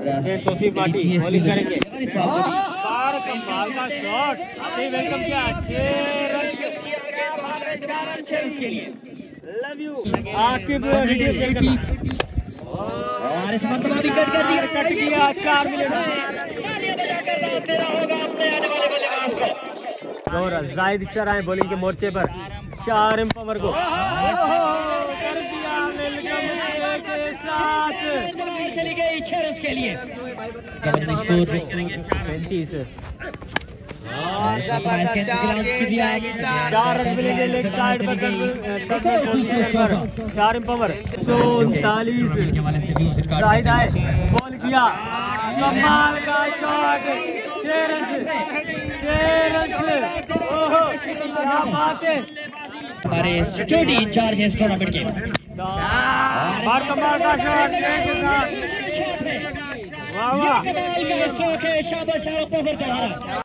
Tausif party bowling करेंगे। कमाल का शॉट, वेलकम किया, 6 रन के लिए। Love you Aqib video share करना। और इस मर्तबा भी कट कर दिया, कट किया, 4 मिनट तेरा होगा अपने आने वाले बल्लेबाज को। और जाहिद इशारा है बॉलिंग के मोर्चे पर, 4 एम्पावर को कर दिया वेलकम के साथ। चली गई 6 रन के लिए। 35 और जबरदस्त शॉट जाएगी 4 रन मिलेंगे लेग साइड पर 4 एम्पावर। 39 जाहिद आए, बॉल किया, कमाल का शॉट, 6 रन। ओहो क्या बात है। हमारे सिक्योरिटी इंचार्ज है इस टूर्नामेंट के। कमाल का शॉट, वाह वाह। कमाल का स्ट्रोक है, शाबाश।